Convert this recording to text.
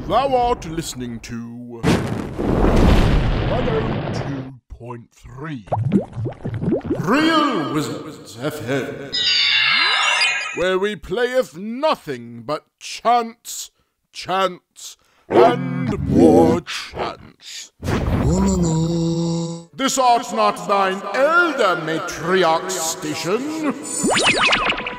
Thou art listening to 102.3 Real Wizards FM, where we playeth nothing but chance, chance, and more chance. This art not thine elder matriarch's station.